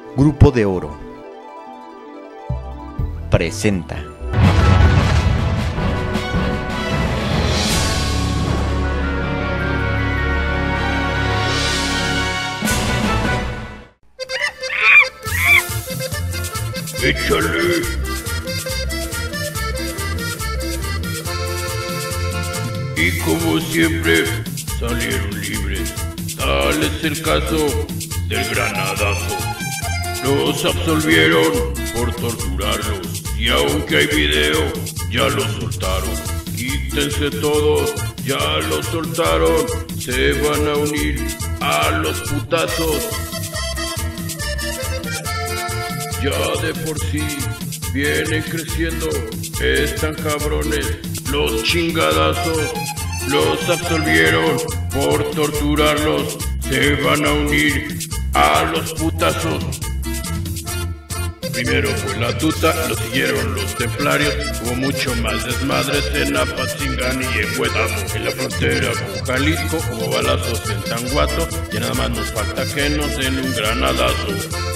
Grupo de Oro presenta. ¡Échale! Y como siempre, salieron libres. Tal es el caso del Granadazo. Los absolvieron por torturarlos. Y aunque hay video, ya los soltaron. Quítense todos, ya los soltaron. Se van a unir a los putazos. Ya de por sí vienen creciendo, están cabrones los chingadazos. Los absolvieron por torturarlos, se van a unir a los putazos. Primero fue la tuta, lo siguieron los templarios. Hubo mucho más desmadres en Apatzingán y en Huetamo. En la frontera con Jalisco hubo balazos en Tanguato. Y nada más nos falta que nos den un granadazo.